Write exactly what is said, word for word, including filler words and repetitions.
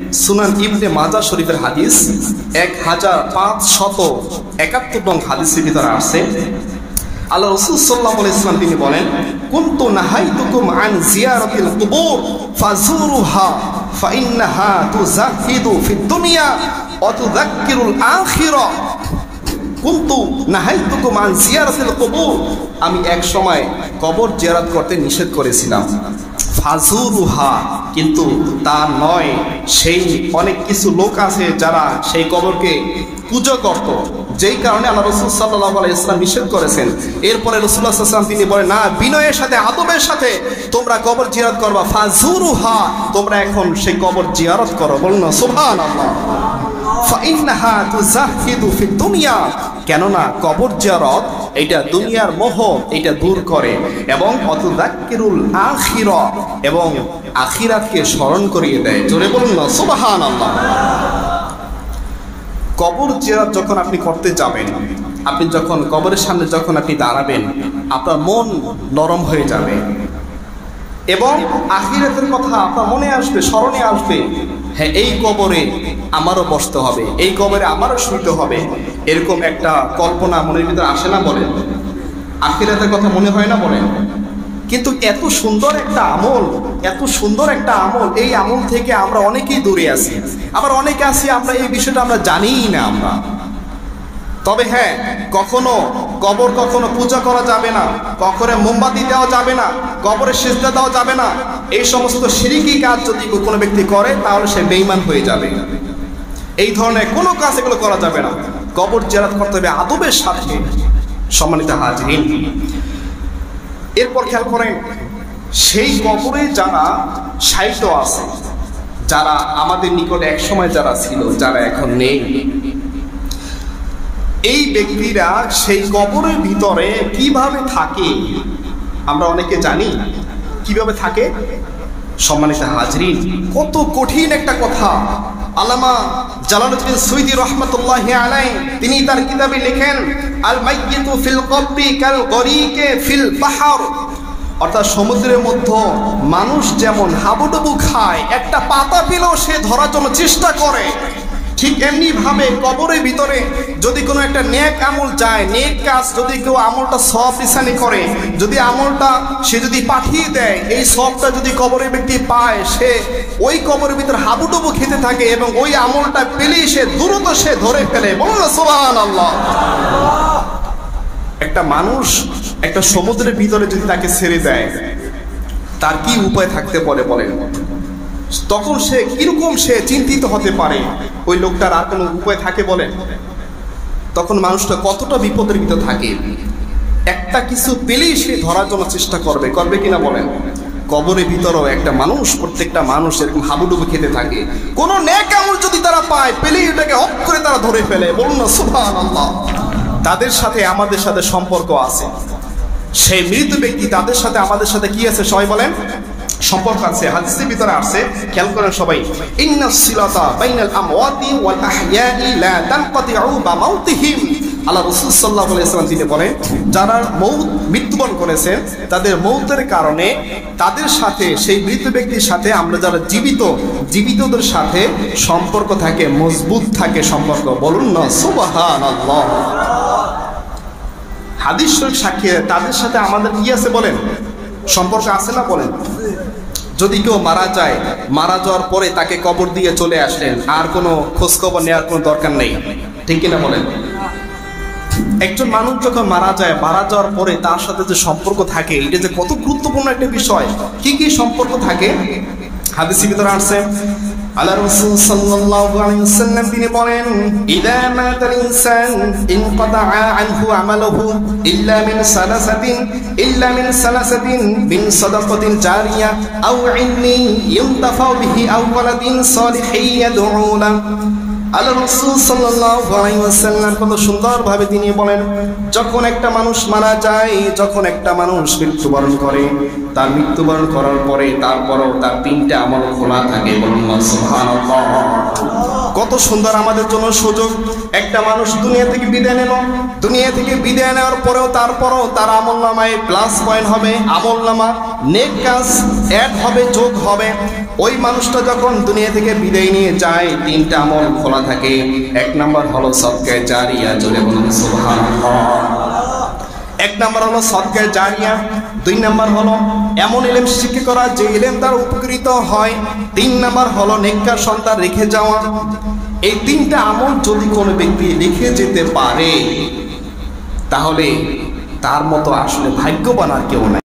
সুনান ইবনে মাজাহ শরীফের হাদিস এক হাজার পাঁচশত একাত্তর নং হাদিসের ভিতরে আছে, আল্লাহ রাসূল সাল্লাল্লাহু আলাইহি ওয়াসাল্লাম তিনি বলেন, কুনতু নাহাইতুকুম আন জিয়ারাতিল কুবুর ফাজুরুহা ফাইন্নাহা তুযাহিদু ফিদ দুনিয়া ওয়া তুযাক্কিরুল আখিরাহ। কুনতু নাহাইতুকুম আন জিয়ারাতিল কুবুর, আমি এক সময় কবর জিয়ারত করতে নিষেধ করেছিলাম। ফাজুরুহা, কিন্তু তা নয়, সেই অনেক কিছু লোক আছে যারা সেই কবরকে পূজা করত, যেই কারণে আল্লাহ রাসূল সাল্লাল্লাহু আলাইহি ওয়াসাল্লাম নিষেধ করেছেন। এরপরে রাসূলুল্লাহ সাল্লাল্লাহু আলাইহি ওয়াসাল্লাম তিনি বলেন, না, বিনয়ের সাথে আদবের সাথে তোমরা কবর জিয়ারত করবা। ফাজুরুহা, তোমরা এখন সেই কবর জিয়ারত করো। বলুন না সুবহানাল্লাহ। ফাইন্নাহা তুযাহিদু ফিদ দুনিয়া, কেননা কবর জিয়ারত এটা দুনিয়ার মোহ এটা দূর করে এবং অতুযাক্কিরুল আখিরা, এবং আখিরাতকে স্মরণ করিয়ে দেয়। জোরে বলুন না সুবহানাল্লাহ। কবর জিয়ারত যখন আপনি করতে যাবেন, আপনি যখন কবরের সামনে যখন আপনি দাঁড়াবেন, আপনার মন নরম হয়ে যাবে এবং আখিরাতের কথা আপনার মনে আসবে, স্মরণে আসবে। হ্যাঁ, এই কবরে আমারও বসতে হবে, এই কবরে আমারও শুইতে হবে, এরকম একটা কল্পনা মনের ভিতরে আসে না? বলেন, আখিরাতের কথা মনে হয় না? বলেন। কিন্তু এত সুন্দর একটা আমল, এত সুন্দর একটা আমল, এই আমল থেকে আমরা অনেকেই দূরে আছি। আবার অনেকে আছি আমরা এই বিষয়টা আমরা জানিই না আমরা। তবে হ্যাঁ, কখনো কবর কখনো পূজা করা যাবে না, কবরে মোমবাতি দেওয়া যাবে না, কবরে সিজদা দেওয়া যাবে না। এই সমস্ত শিরকি কাজ যদি কোনো ব্যক্তি করে তাহলে সে বেঈমান হয়ে যাবে। এই ধরনের কোনো কাজ এগুলো করা যাবে না। কবর জিয়ারত করতে হবে আদবের সাথে। সম্মানিত হাজিরিন, এরপর খেয়াল করেন, সেই কবরে যারা সাহিত্য আছে, যারা আমাদের নিকটে এক সময় যারা ছিল, যারা এখন নেই, এই ব্যক্তিরা সেই কবরের ভিতরে কিভাবে থাকে আমরা অনেকে জানি। কিভাবে থাকে? সম্মানিত হাজরিন, কত কঠিন একটা কথা। আল্লামা জালালউদ্দিন সুয়ুতী রাহমাতুল্লাহি আলাইহি তিনি তার কিতাবে লেখেন, আল মাইয়িতু ফিল কবরি কাল গরিকে ফিল বাহর, অর্থাৎ সমুদ্রের মধ্যে মানুষ যেমন হাবুডুবু খায়, একটা পাতা পেলেও সে ধরার জন্য চেষ্টা করে, ঠিক এমনি ভাবে কবরের ভিতরে যদি কোনো একটা নেক আমল যায়, নেক কাজ যদি কেউ আমলটা সওয়াব নিশানি করে, যদি আমলটা সে যদি পাঠিয়ে দেয়, এই সওয়াবটা যদি কবরের ব্যক্তি পায়, সে ওই কবরের ভিতরে হাবুডুবু খেতে থাকে এবং ওই আমলটা পেলেই সে দ্রুত সে ধরে ফেলে। বলুন সুবহানাল্লাহ। একটা মানুষ একটা সমুদ্রের ভিতরে যদি তাকে ছেড়ে দেয়, তার কি উপায় থাকতে পারে বলেন? তখন সে কিরকম সে চিন্তিত হতে পারে? ওই লোকটার আর কোনো উপায় থাকে বলেন? তখন মানুষটা কতটা বিপদের ভিতরে থাকে। একটা কিছু পেলেই সে ধরার জন্য চেষ্টা করবে, করবে কিনা বলেন? কবরের ভিতরেও একটা মানুষ, প্রত্যেকটা মানুষ এরকম হাবুডুবু খেতে থাকে। কোনো নেক আমল যদি তারা পায়, পেলেই এটাকে হক করে তারা ধরে ফেলে। বলুন না সুবহানাল্লাহ। তাদের সাথে আমাদের সাথে সম্পর্ক আছে। সেই মৃত ব্যক্তি, তাদের সাথে আমাদের সাথে কি আছে সবাই বলেন? সম্পর্ক আছে। হাদিসের ভিতরে আছে, খেয়াল করেন সবাই, ইন্নাস সিলাতা বাইনাল আমওয়াতি ওয়াল আহইয়াই লা তানকাতিউ বিমাউতিহিম। আল্লাহ রাসূল সাল্লাল্লাহু আলাইহি ওয়াসাল্লাম তিনি বলেন, যারা মৌত মৃত্যুবরণ করেছে, তাদের মৌতের কারণে তাদের সাথে, সেই মৃত ব্যক্তির সাথে আমরা যারা জীবিত, জীবিতদের সাথে সম্পর্ক থাকে, মজবুত থাকে সম্পর্ক। বলুন না সুবহানাল্লাহ। হাদিস শরীফ সাক্ষী তাদের সাথে আমাদের কি আছে বলেন? সম্পর্ক আছে না বলেন? যদি কেউ মারা যায়, মারা যাওয়ার পরে তাকে কবর দিয়ে চলে আসলেন, আর কোনো খোঁজ খবর নেওয়ার কোনো দরকার নেই, ঠিক কিনা বলেন? একজন মানুষ যখন মারা যায়, মারা যাওয়ার পরে তার সাথে যে সম্পর্ক থাকে, এটা যে কত গুরুত্বপূর্ণ একটা বিষয়। কি কি সম্পর্ক থাকে হাদিসের ভিতরে আসছে। আল্লাহ রাসূল সাল্লাল্লাহু আলাইহি ওয়াসাল্লাম তিনি বলেন, ইযা মাতাল ইনসান ইনকাতা আনহু আমালুহু ইল্লা মিন সালাসাতিন ইল্লা মিন সালাসাতিন মিন সাদাকাতিন জারিয়া আও ইলমিন ইউনতাফাউ বিহি আও ওয়ালাদিন সালিহিন ইয়াদউ লা। আল্লাহ রাসূল সাল্লাল্লাহু আলাইহি ওয়াসাল্লাম কত সুন্দরভাবে তিনি বলেন, যখন একটা মানুষ মারা যায়, যখন একটা মানুষ মৃত্যুবরণ করে, তার মৃত্যুবরণ করার পরে তারপরও তার তিনটা আমল খোলা থাকে। বলুন সুবহানাল্লাহ। কত কত সুন্দর আমাদের জন্য সুযোগ। একটা মানুষ দুনিয়া থেকে বিদায় নিল, দুনিয়া থেকে বিদায় নেওয়ার পরেও তারপরও তার আমল নামায় প্লাস পয়েন্ট হবে, আমল নামা নেক কাজ অ্যাড হবে, যোগ হবে। ওই মানুষটা যখন দুনিয়া থেকে বিদায় নিয়ে যায়, তিনটা আমল খোলা থাকে। এক নাম্বার হলো সদকায়ে জারিয়া, জোরে বলুন সুবহানাল্লাহ। এক নাম্বার হলো সদকায়ে জারিয়া, দুই নাম্বার হলো এমন ইলম শিক্ষা করা যে ইলম তার উপকৃত হয়, তিন নাম্বার হলো নেককার সন্তান রেখে যাওয়া। এই তিনটা আমল যদি কোনো ব্যক্তি রেখে যেতে পারে, তাহলে তার মতো আসলে ভাগ্যবান আর কেউ নাই।